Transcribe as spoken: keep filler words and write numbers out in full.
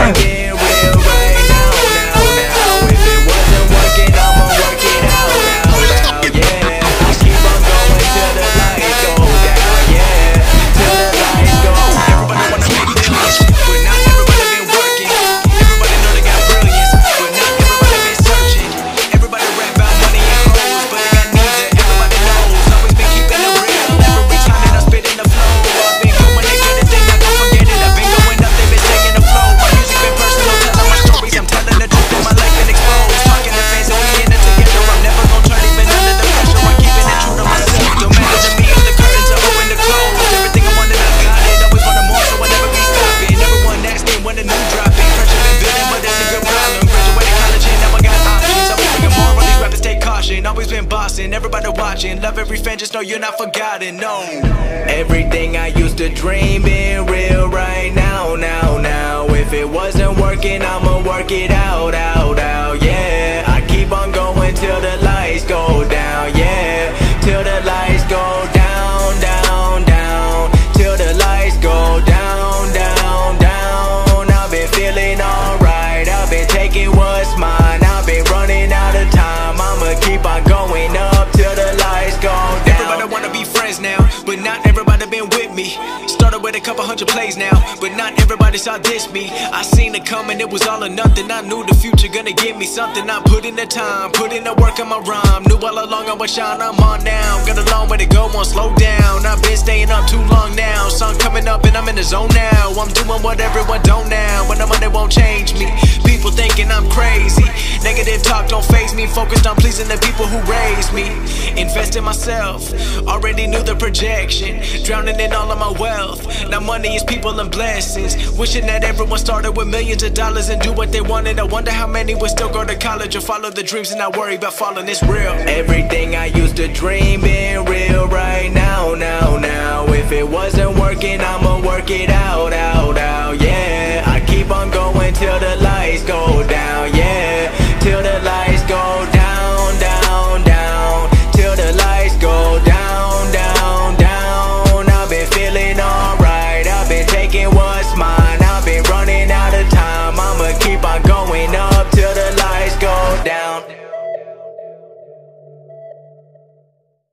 dream being real right now, now, now. If it wasn't working, I'ma work it out, now, now, yeah. I keep on going till the lights go down, yeah. Till the lights go down. Everybody wanna make millions, but not everybody been working. Everybody know they got brilliance, but not everybody been searching. Everybody rap about money and hoes, but they got needs that everybody knows. Always been keeping it real, every time that I spit in the flow. I've been going to get it, they not gon' forget it. I've been going up, they been taking the flow. My music been personal, telling my stories. I'm telling the truth, and my life been exposed. Talking to fans, and we in it together. I'm never gon' turn even under the pressure. I'm keeping it true to myself. Don't matter to me if the curtains are open to close. Everything I wanted, I got it. Always wanted more, so I never be stopping. Everyone asking when the new dropping. Pressure been building, but it's a good problem. Graduated college and now I got options. Always bringing more, all these rappers take caution. Always been bossing, everybody watching. Love every fan, just know you're not forgotten, no. Everything I used to dream being real right now, now, now. If it wasn't working, I'ma work it out, out, out, yeah. I keep on going till the lights go down, yeah. Till the lights go down, down, down. Till the lights go down, down, down. I've been feeling alright, I've been taking what's mine. I've been running out of time, I'ma keep on going up till the lights go down. Everybody wanna be friends now, but not everybody been with me. Started with a couple hundred plays now, but not everybody saw this me. I seen it coming, it was all or nothing. I knew the future gonna give me something. I put in the time, put in the work on my rhyme. Knew all along I would shine, I'm on now. Got a long way to go, won't slow down. I've been staying up too long now. Sun coming up and I'm in the zone now. I'm doing what everyone don't now. When the money won't change me. People thinking I'm crazy. Negative talk don't faze me. Focused on pleasing the people who raised me. Invest in myself, already knew the projection. Drowning in all of my wealth. Now money is people and blessings. Wishing that everyone started with millions of dollars and do what they wanted. I wonder how many would still go to college or follow the dreams and not worry about falling. It's real. Everything I used to dream being real right now, now, now. If it wasn't working, I'ma work it out, out, out, yeah. I keep on going till the lights go down, yeah.